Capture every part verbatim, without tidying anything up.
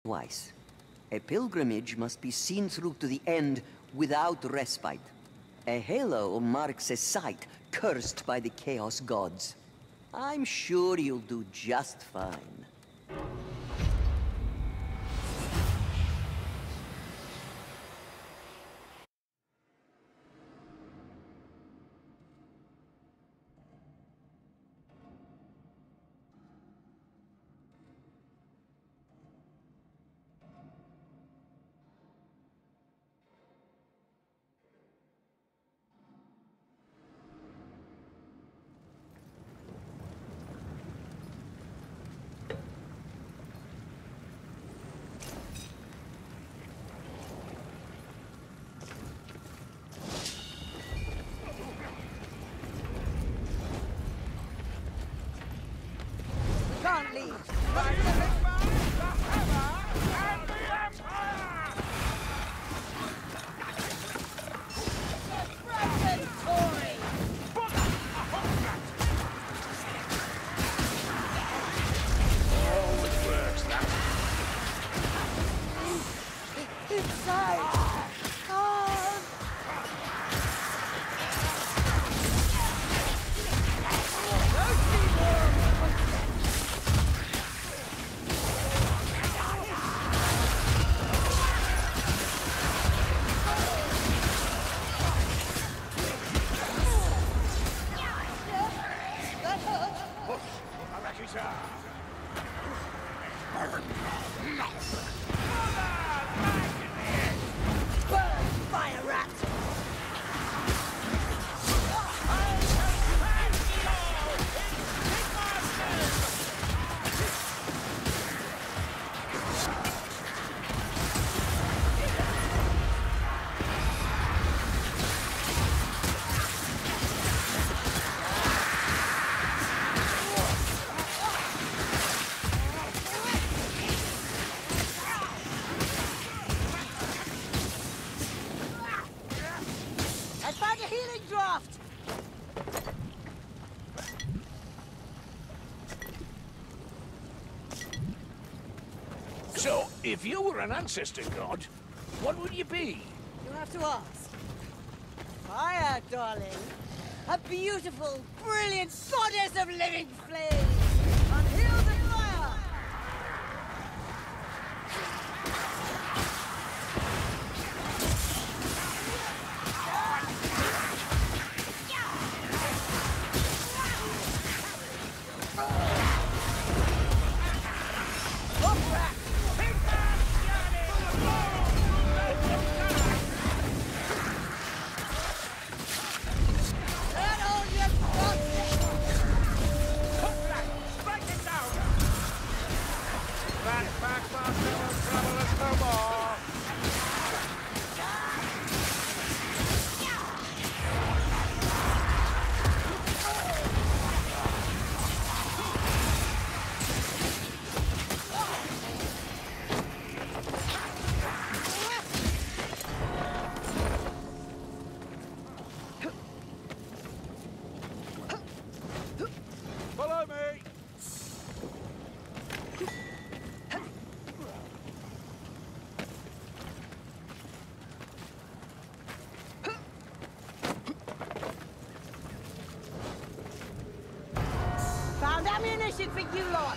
twice. A pilgrimage must be seen through to the end without respite. A halo marks a site cursed by the Chaos Gods. I'm sure you'll do just fine. Can't leave. Inside! God! Burn, fire rat! I found a healing draft! So, if you were an ancestor god, what would you be? You have to ask. Fire, darling. A beautiful, brilliant goddess of living flame! Unheal the fire! Follow me! Found ammunition for you lot!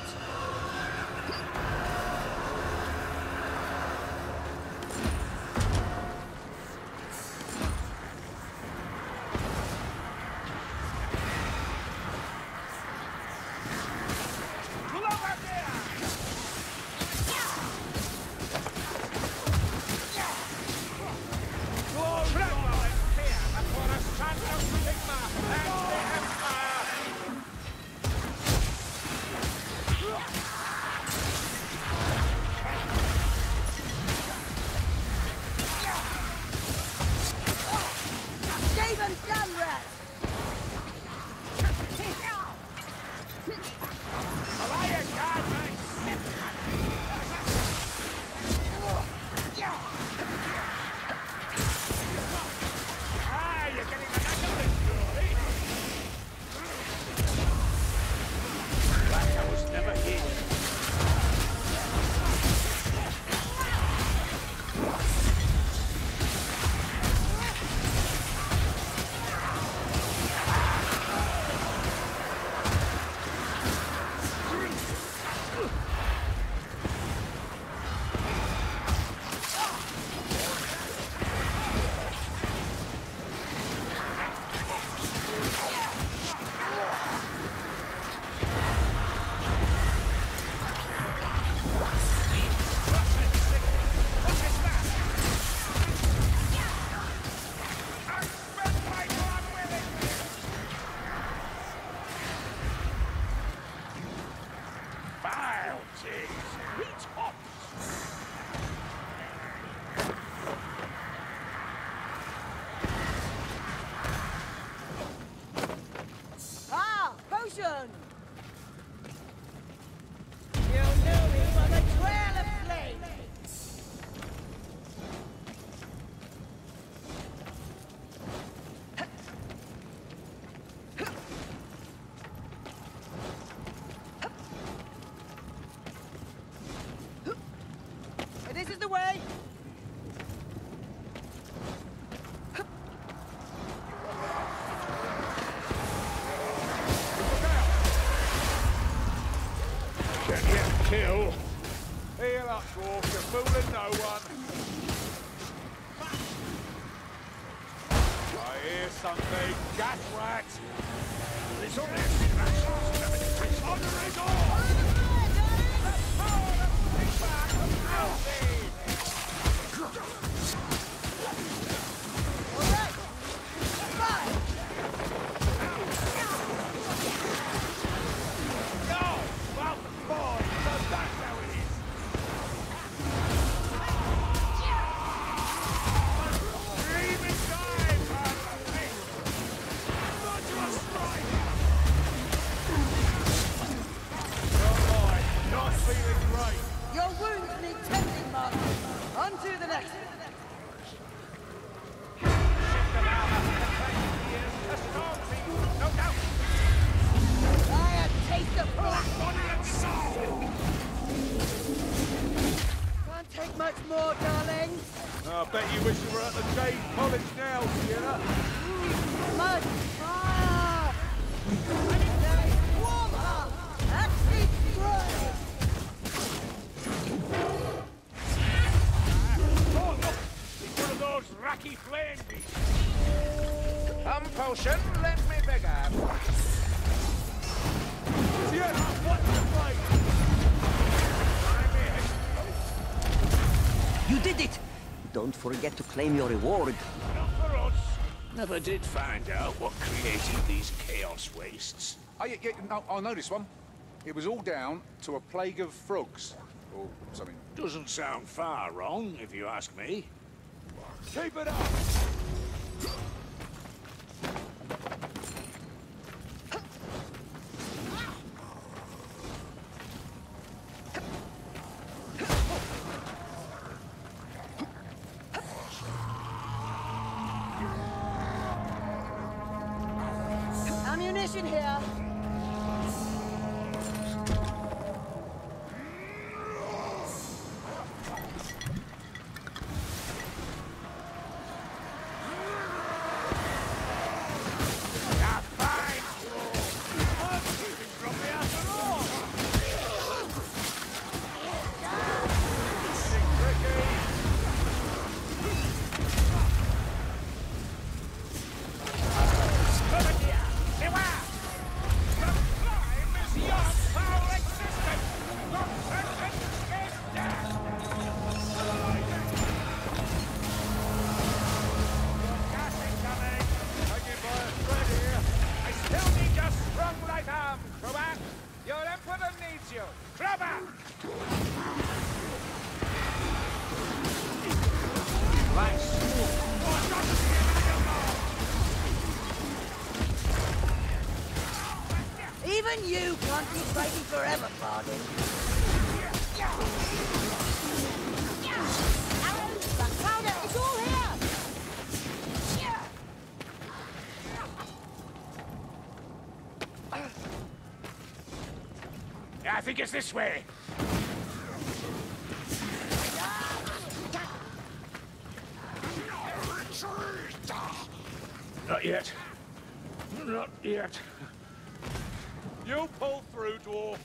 Sigma and the Empire! way! Can you kill? Heal up, dwarf. You're fooling no one. I hear something. Gas rat. It's on this. It's on the resort. Your wounds need tending, Mark. On to the next. I taste of blood. Can't take much more, darling. I bet you wish you were at the Jade College now, Fiona. Mud. Fire. There is water. Actually, through. Oh, look! It's one of those racky flame beasts. Come, potion, let me beggar. Fiona, what's the fight? You did it! Don't forget to claim your reward. Not for us. Never did find out what created these chaos wastes. Oh, yeah, yeah, no, I know this one. It was all down to a plague of frogs. Or something. Doesn't sound far wrong, if you ask me. Keep it up! Ammunition here. Even you can't be fighting forever, Pardon. Arrows, powder, it's all here! I think it's this way. Not yet. Not yet. You pull through, dwarf.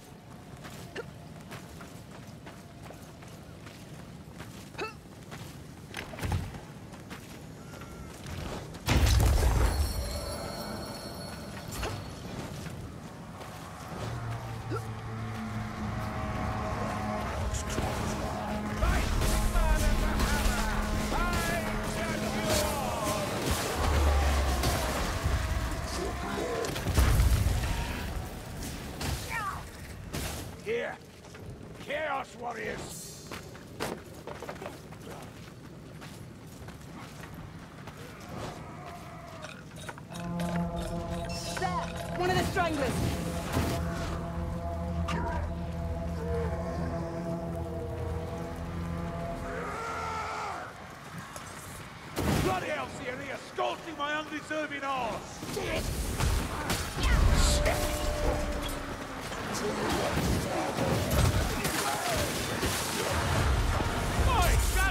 Here. Chaos warriors. There! One of the stranglers! Bloody hell, Fiona, you're scorching my undeserving arse! My God!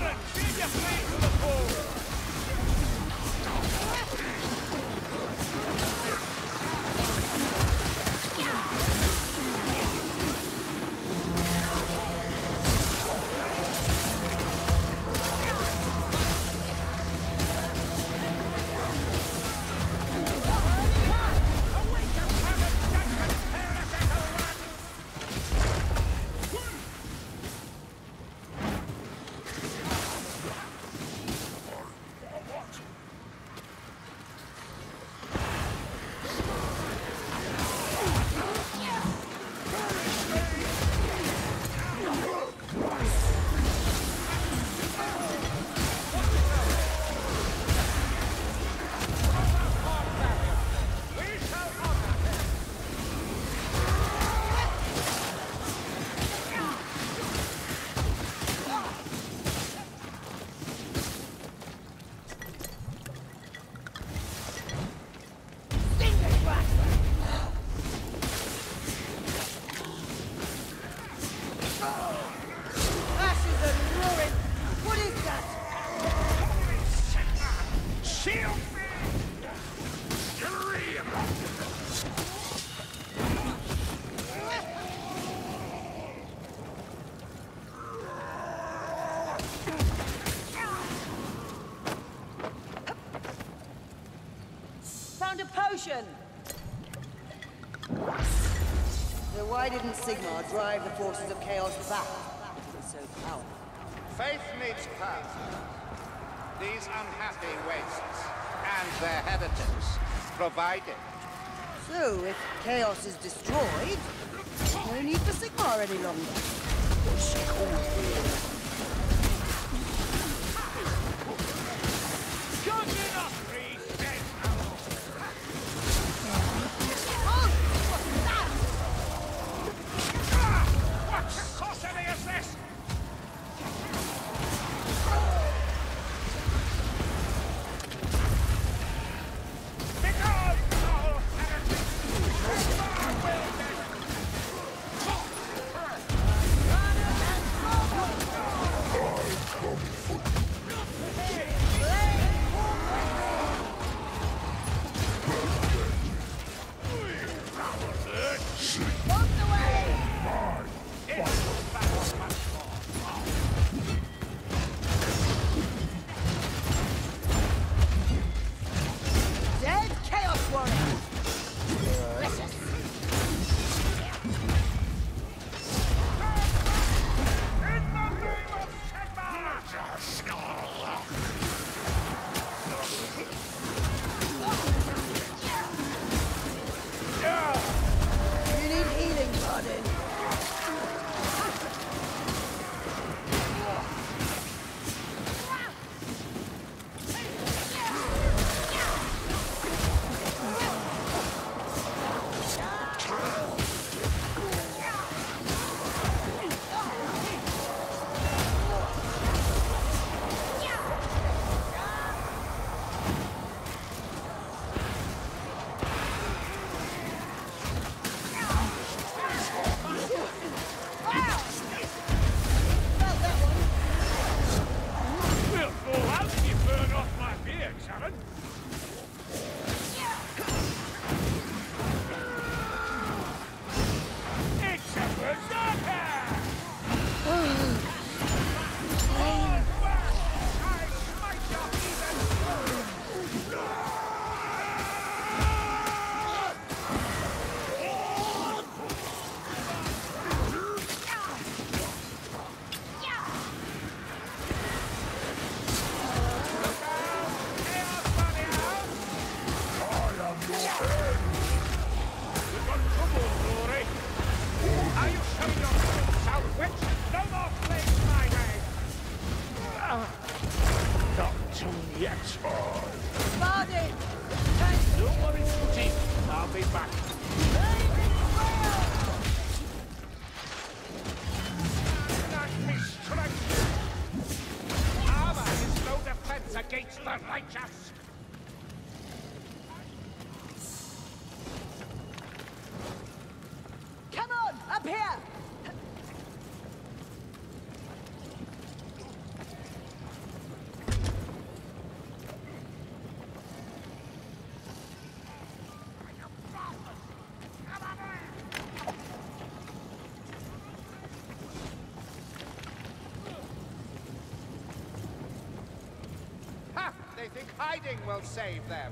Found a potion! So why didn't Sigmar drive the forces of Chaos back if it was so powerful? Faith needs power. These unhappy wastes, and their heretics, provide it. So, if Chaos is destroyed, no need for Sigmar any longer. Good enough, Reese! Oh, what's that? What sorcery is this? Because all heretics will Dead Chaos Warrior! Delicious! in the name of Sigmar! You need healing, Pardon. We'll fall out if you burn off my beard, Sharon. It's a berserker! All back! I smite your heathen! You've got trouble, Rory. Are you showing your skills, South Witch? No more flames my way! Ah, not too yet. Pardon! Don't worry, Footy. I'll be back. Not mistrust. Armor is no defense against the righteous. Come on, up here! Ha! They think hiding will save them.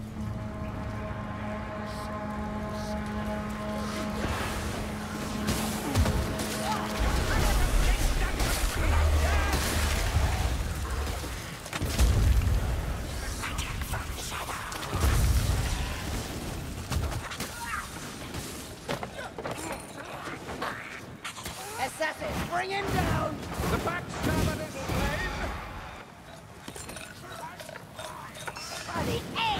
Assassin, bring him down! The backstabber is slain. For the end!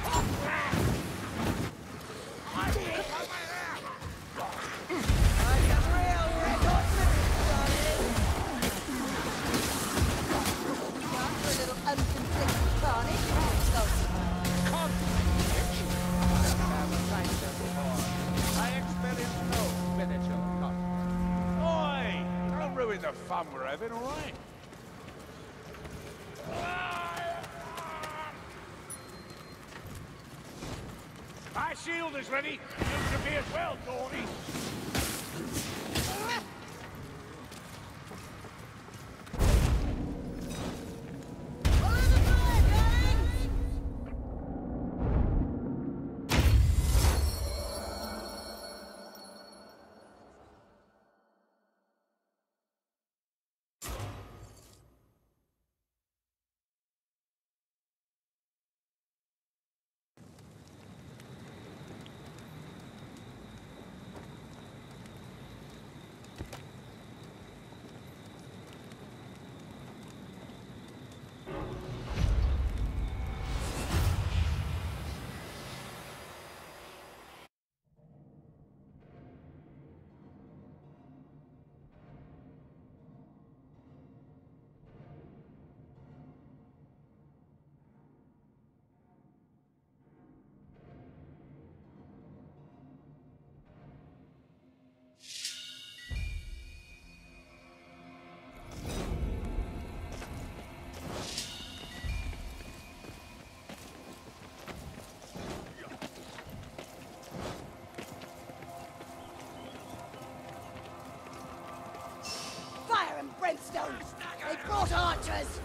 I'm a real red hot darling! Time for a little unconflicted carnage, I experience no spiritual conflict. Oi! Don't ruin the fun we're having, all right? My shield is ready. You should be as well, Dory. Bloodstone! They brought archers!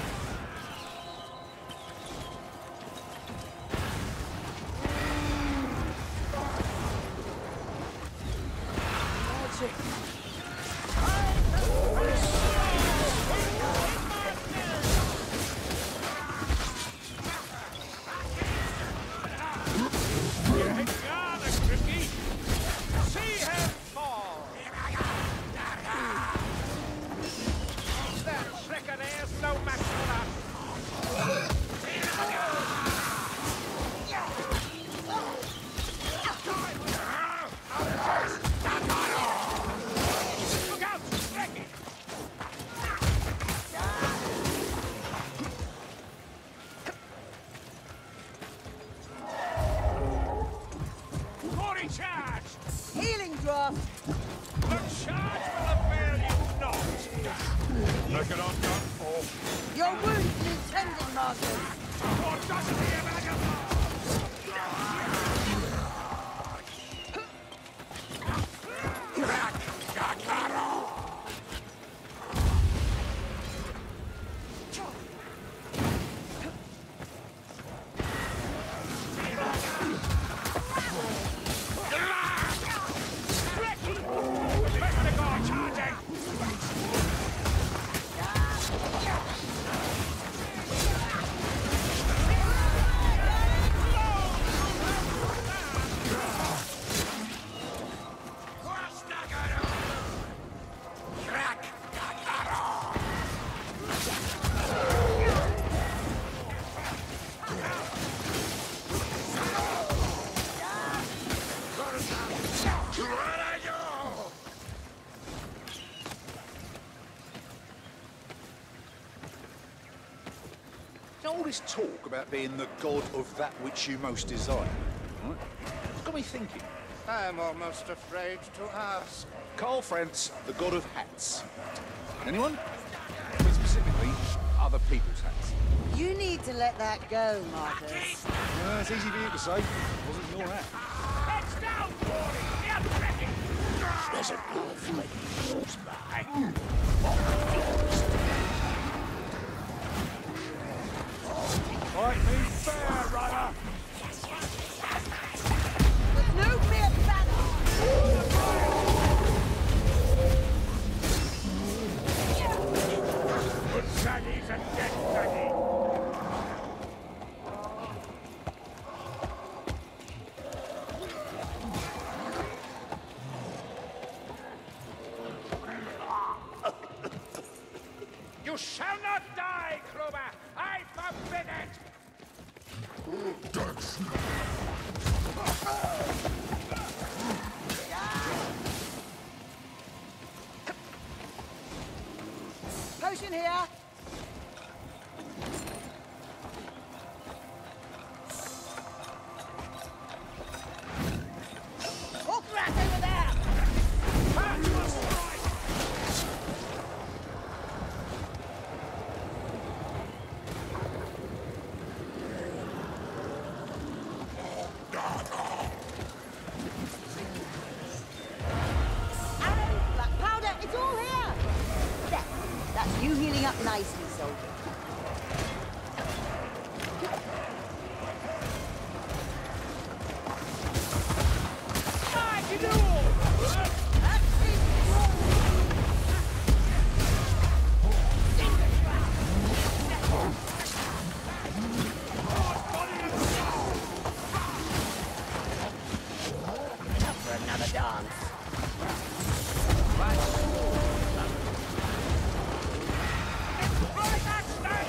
All this talk about being the god of that which you most desire, right? It's got me thinking. I'm almost afraid to ask. Carl Frantz, the god of hats. Anyone? I mean, specifically, other people's hats. You need to let that go, Marcus. Uh, it's easy for you to say. It wasn't your hat. Heads down, Wardy! They're ready! There's a movement close by. Fight me fair, runner! There's no mere battle! Good saggies and dead saggy! You shall not die, Clover! I forbid it! Potion here! Hook rat over there! You healing up nicely, soldier. Ah, you know! Time for another dance. Right that stay!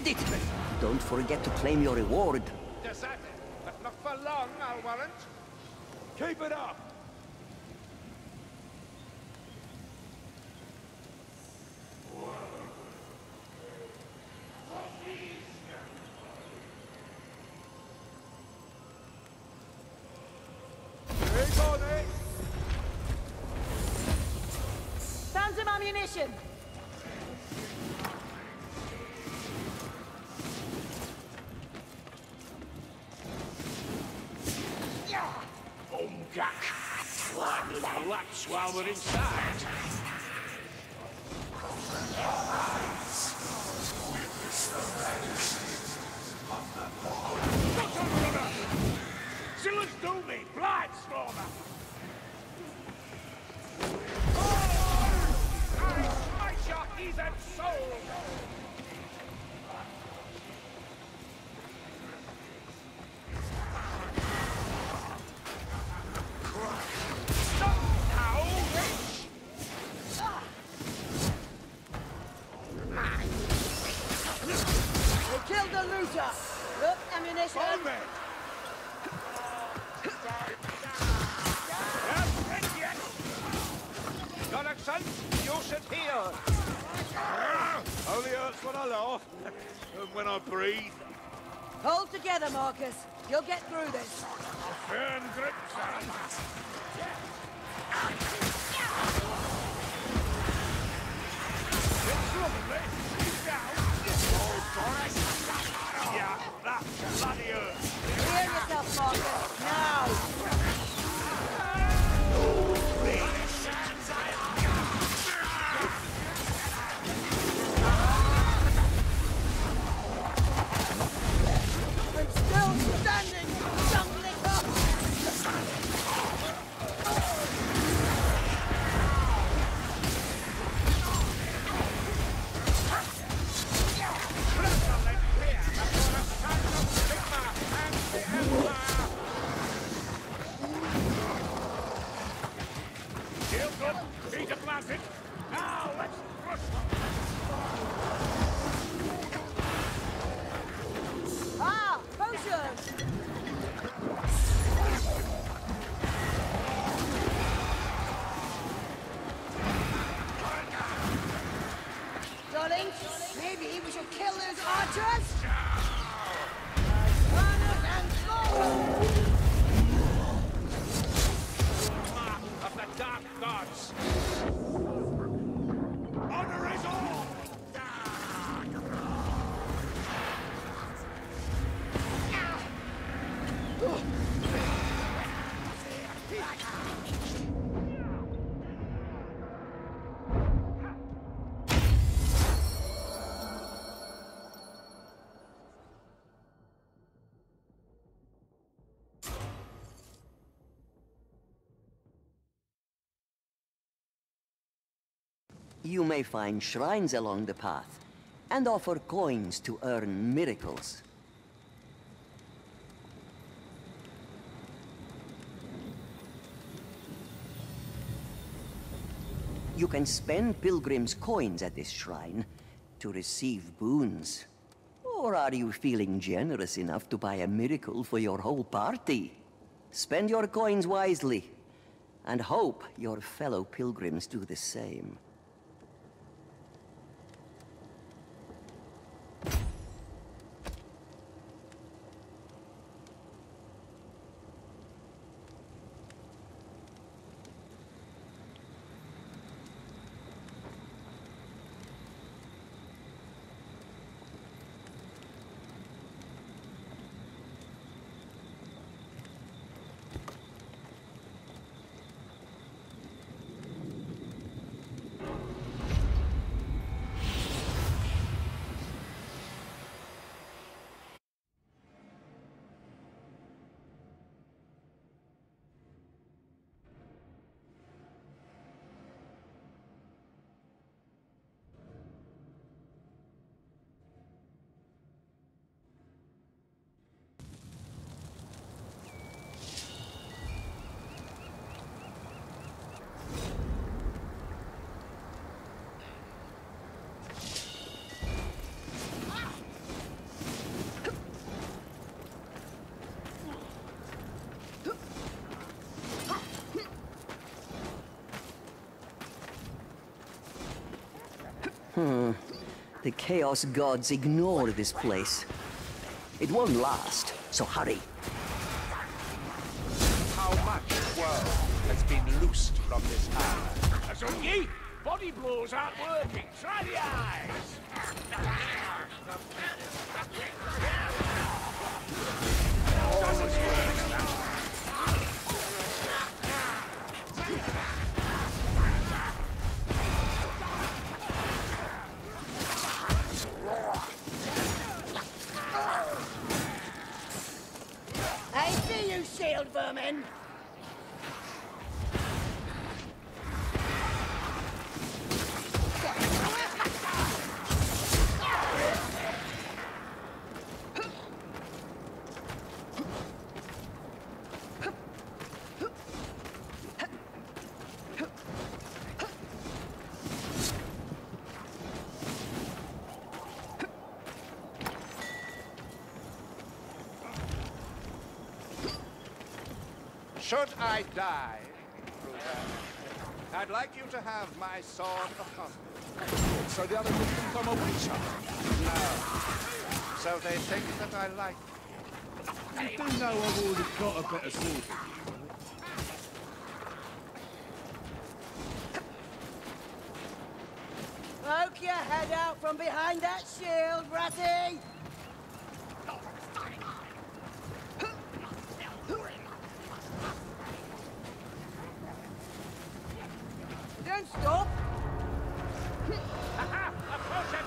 Hold it! Don't forget to claim your reward. Deserted, but not for long, I'll warrant. Keep it up! Keep on it! Found some ammunition. Umgak! Like little rats while we're inside. What's on, brother? Zillers do me, blind slaughter! Oh! I smash your heathen soul! They killed the looter. Look, ammunition. On then! Gullickson, you should hear. Only hurts when I laugh, and when I breathe. Hold together, Marcus. You'll get through this. Firm grip, son. It's lovely. He's down. Oh, Boris. Yeah, that's bloody earth. Clear yourself, Marcus. Now. I'm still standing, young licker. Shield good. Feet are planted. Now let's crush them. Ah, potion. Darling, maybe we should kill those archers. Runners and slaughter. Mark of the dark gods. Honor is all. You may find shrines along the path, and offer coins to earn miracles. You can spend pilgrims' coins at this shrine to receive boons. Or are you feeling generous enough to buy a miracle for your whole party? Spend your coins wisely, and hope your fellow pilgrims do the same. Hmm. The Chaos Gods ignore this place. It won't last, so hurry. How much world has been loosed from this island? Azungi, body blows aren't working. Try the eyes. Doesn't work now. I see you, shield vermin! Should I die, I'd like you to have my sword of comfort. So the other would think I'm a witch hunter. No. So they think that I like You do know I've already got a better sword than you, right? Poke your head out from behind that shield, Ratty! Don't stop! Aha! A potion!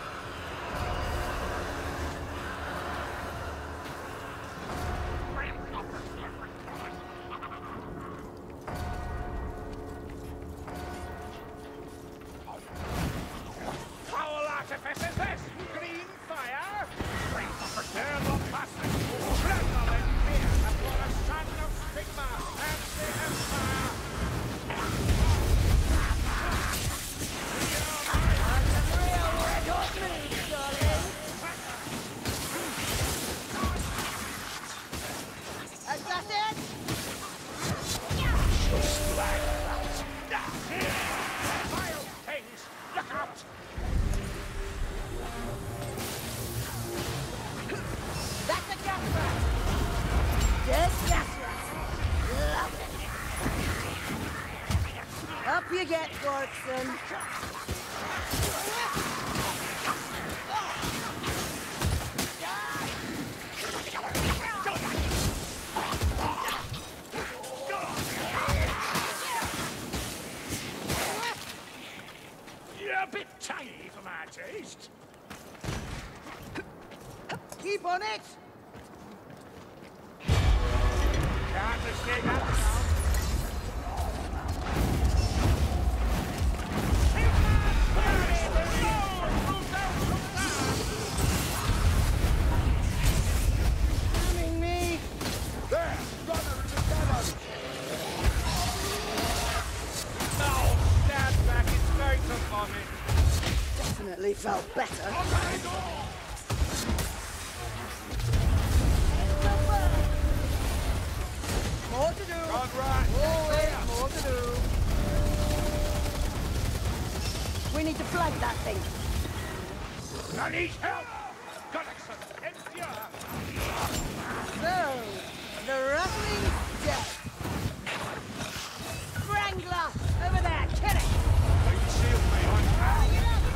Foul artifice is this! Green fire! They're not passing! Tremble in fear before the son of Stigma and the Empire! Real red hot meat, darling! Is that it? Vile things! Look out! That's a gas rat! Dead gas rat! Lovely! Up you get, Gorkson! You're a bit tiny for my taste. Keep on it! Can't escape that now. Damning me! There! Runner and the gallows! No! Stand back, it's going to vomit. Definitely felt better. More to do! God right. Always more to do! We need to flank that thing. I need help! Gullickson, endure! So, the rattling's dead. Wrangler, over there, kill it! Don't shield me, I'm Bring it up!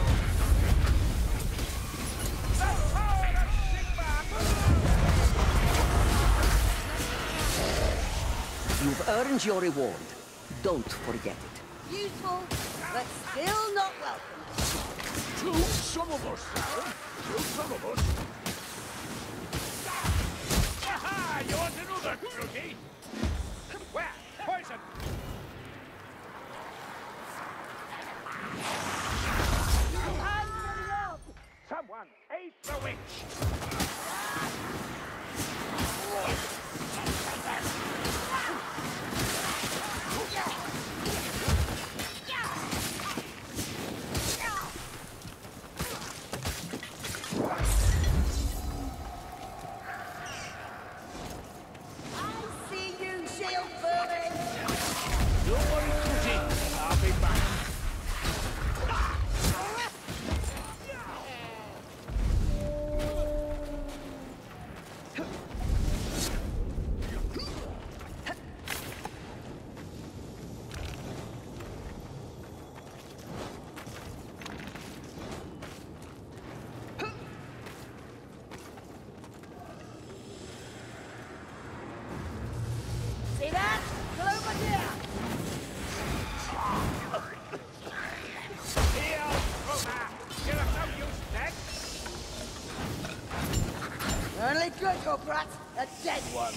the power of Sigmar! You've earned your reward. Don't forget it. Useful, but still not welcome. Two, some of us, Sharon. Two, some of us. Aha! You want another crookie? Where? Poison! Hands ready up! Someone aid the witch! I see you, shield vermin! Don't worry, crookie. I'll be back. hope, rat. A dead one.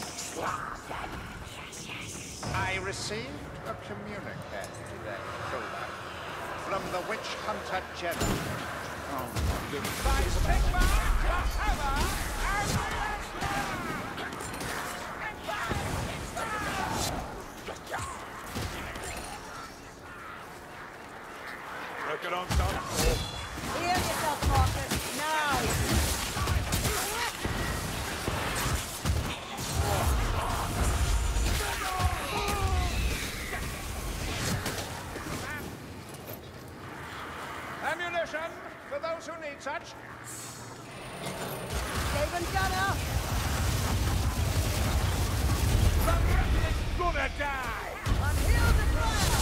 I received a communique today, Hilda, from the witch hunter general. Oh, goodbye, Sigmar, Hammer, and Reckon I'm done for. Heal yourself, Marcus. Now. ammunition for those who need such. Raven gunner. Somebody's gonna die! Unheal the ground.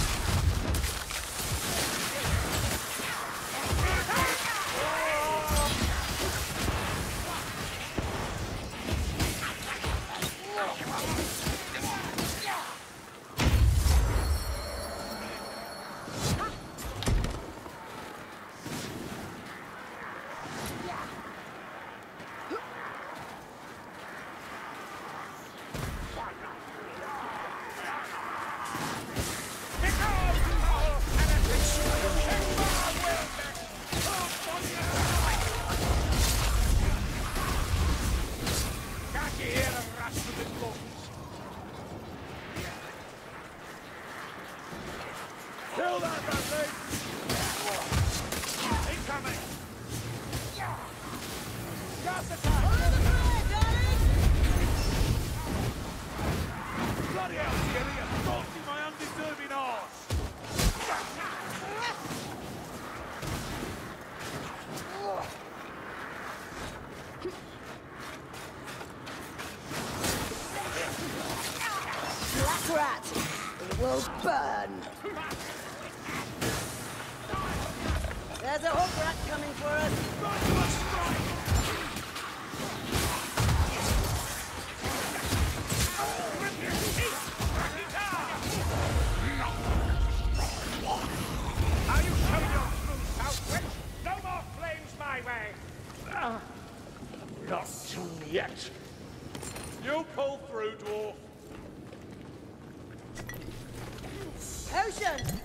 Kill that Bradley! Incoming! Gas attack! Follow the fire, darling. Bloody hell, Thierry, you're assaulting my undeserving arse! Black rat. It will burn. There's a hook rat coming for us. Are you showing your true Southwich? No more flames my way! Ah, not yet. You pull through, dwarf. Ocean!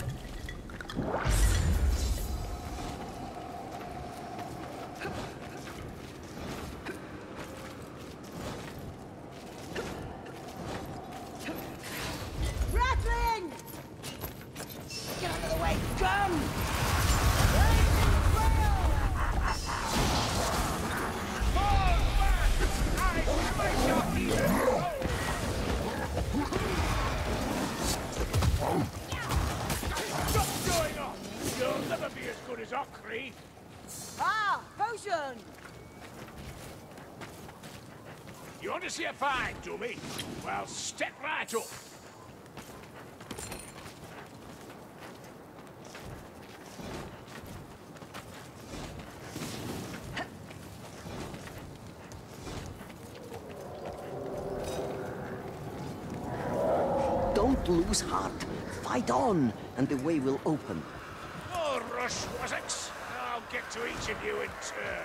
Rattling! Get out of the way, gun! What's going on? You'll never be as good as Ockree. Ah, potion! You want to see a fight, do me? Well, step right up. Don't lose heart. Fight on, and the way will open. Oh, rush, Wessex. I'll get to each of you in turn.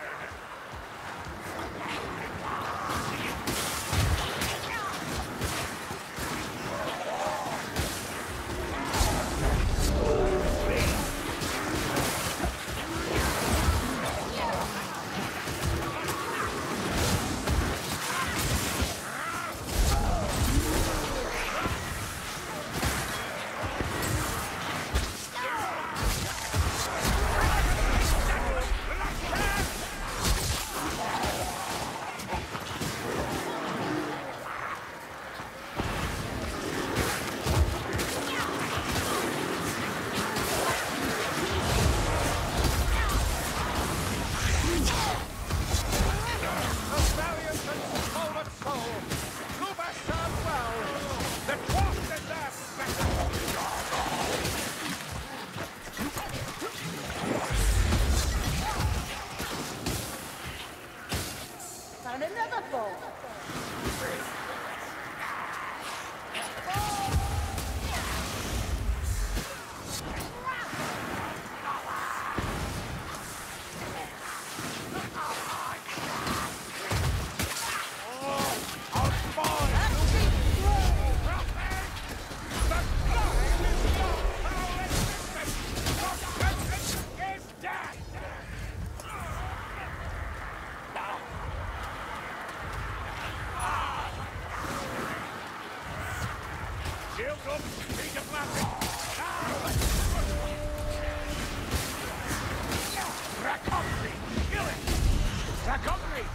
Shield up! Need a blast! Racontri! Kill it! Racontri!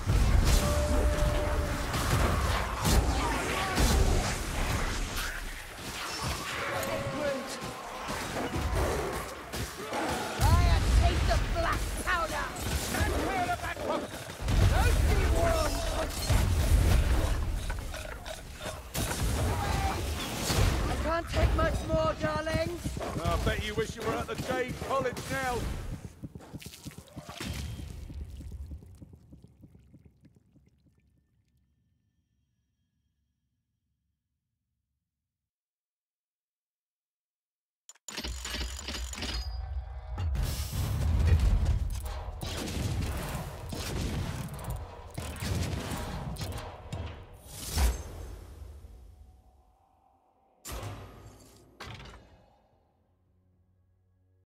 I taste the black powder! Stand clear of that hook! Thirsty worm footsteps! I can't take much more, darlings. I bet you wish you were at the Jade College now.